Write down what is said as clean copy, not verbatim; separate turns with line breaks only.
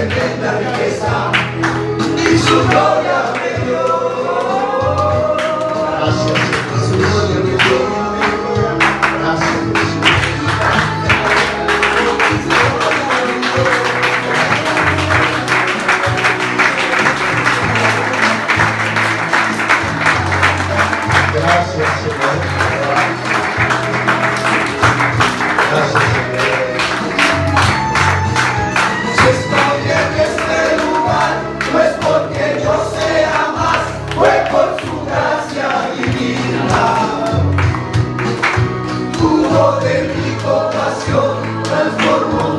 tremenda riqueza y su gloria me dio. Gracias, Jesús. Gracias, Jesús. Gracias, Señor. Gracias, Señor. Si estoy en este lugar, no es porque yo sea más, fue por su gracia divina. Pudo de mi compasión transformó